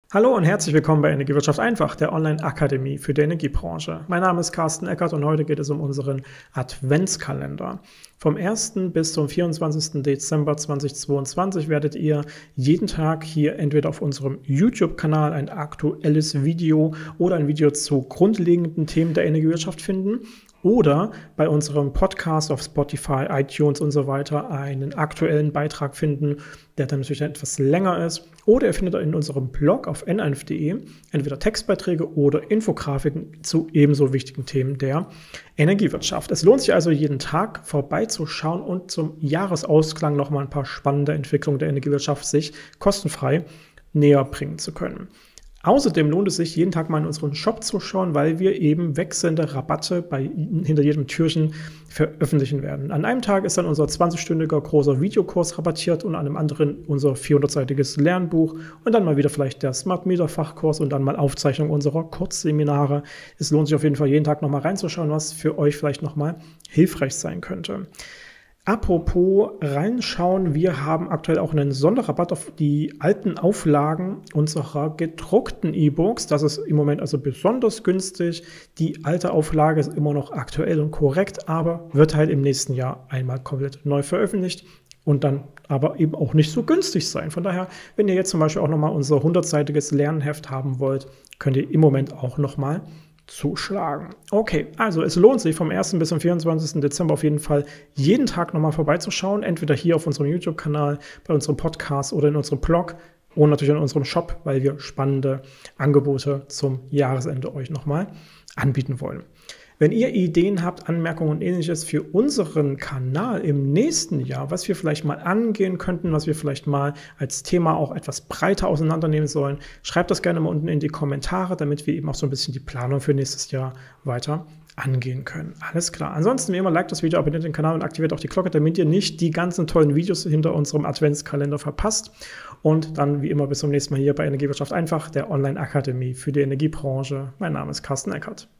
Hallo und herzlich willkommen bei Energiewirtschaft einfach, der Online-Akademie für die Energiebranche. Mein Name ist Carsten Eckert und heute geht es um unseren Adventskalender. Vom 1. bis zum 24. Dezember 2022 werdet ihr jeden Tag hier entweder auf unserem YouTube-Kanal ein aktuelles Video oder ein Video zu grundlegenden Themen der Energiewirtschaft finden oder bei unserem Podcast auf Spotify, iTunes und so weiter einen aktuellen Beitrag finden, der dann natürlich etwas länger ist. Oder ihr findet in unserem Blog auf n1.de entweder Textbeiträge oder Infografiken zu ebenso wichtigen Themen der Energiewirtschaft. Es lohnt sich also jeden Tag vorbeizuschauen und zum Jahresausklang nochmal ein paar spannende Entwicklungen der Energiewirtschaft sich kostenfrei näher bringen zu können. Außerdem lohnt es sich, jeden Tag mal in unseren Shop zu schauen, weil wir eben wechselnde Rabatte hinter jedem Türchen veröffentlichen werden. An einem Tag ist dann unser 20-stündiger großer Videokurs rabattiert und an einem anderen unser 400-seitiges Lernbuch und dann mal wieder vielleicht der Smart Meter Fachkurs und dann mal Aufzeichnung unserer Kurzseminare. Es lohnt sich auf jeden Fall jeden Tag nochmal reinzuschauen, was für euch vielleicht nochmal hilfreich sein könnte. Apropos reinschauen, wir haben aktuell auch einen Sonderrabatt auf die alten Auflagen unserer gedruckten E-Books. Das ist im Moment also besonders günstig. Die alte Auflage ist immer noch aktuell und korrekt, aber wird halt im nächsten Jahr einmal komplett neu veröffentlicht und dann aber eben auch nicht so günstig sein. Von daher, wenn ihr jetzt zum Beispiel auch nochmal unser 100-seitiges Lernheft haben wollt, könnt ihr im Moment auch nochmal zuschlagen. Okay, also es lohnt sich vom 1. bis zum 24. Dezember auf jeden Fall jeden Tag nochmal vorbeizuschauen, entweder hier auf unserem YouTube-Kanal, bei unserem Podcast oder in unserem Blog und natürlich in unserem Shop, weil wir spannende Angebote zum Jahresende euch nochmal anbieten wollen. Wenn ihr Ideen habt, Anmerkungen und Ähnliches für unseren Kanal im nächsten Jahr, was wir vielleicht mal angehen könnten, was wir vielleicht mal als Thema auch etwas breiter auseinandernehmen sollen, schreibt das gerne mal unten in die Kommentare, damit wir eben auch so ein bisschen die Planung für nächstes Jahr weiter angehen können. Alles klar. Ansonsten wie immer, liked das Video, abonniert den Kanal und aktiviert auch die Glocke, damit ihr nicht die ganzen tollen Videos hinter unserem Adventskalender verpasst. Und dann wie immer bis zum nächsten Mal hier bei Energiewirtschaft einfach, der Online-Akademie für die Energiebranche. Mein Name ist Carsten Eckert.